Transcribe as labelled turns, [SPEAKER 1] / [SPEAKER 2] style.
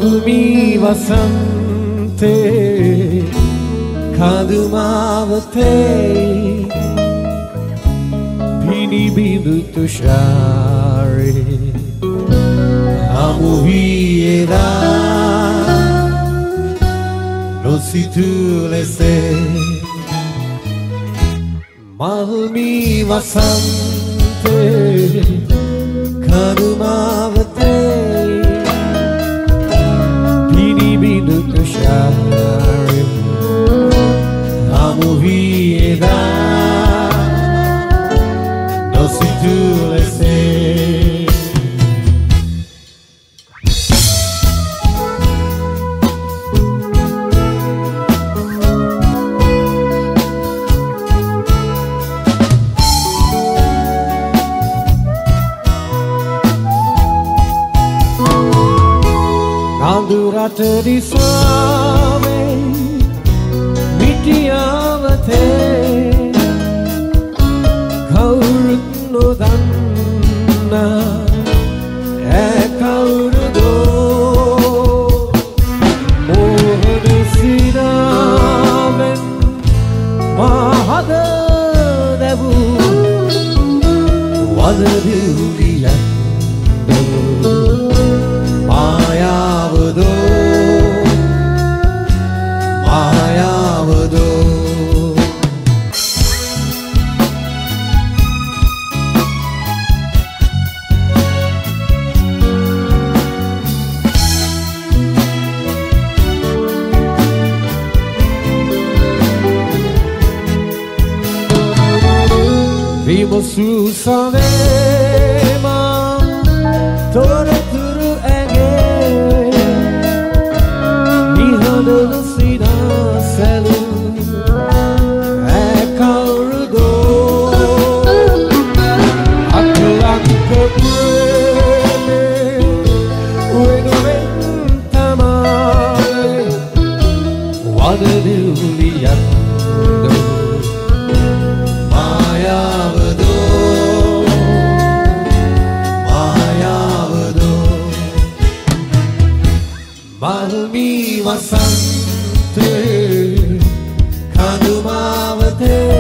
[SPEAKER 1] මල්මි වසන්තේ කඳුමාවතේ පිනිබිඳු තුෂාරේ හමු වී එදා නොසිතු ලෙසේ මල්මි වසන්තේ කඳුමාවතේ පිනිබිඳු තුෂාරේ හමු වී එදා නොසිතු ලෙසේ රට දිසාවේ මිටියාවතේ කවුරුත් නොදන්නා ඈ කවුරුදෝ මෝහන සිනාවෙන් මා හද දැවූ වදවිලියක් මායාවදෝ Susavema toraturu ege nihadulu sida selu ekarudo akulanka preme uenuven tamale wadaduliyat Malmi vasante kadumavate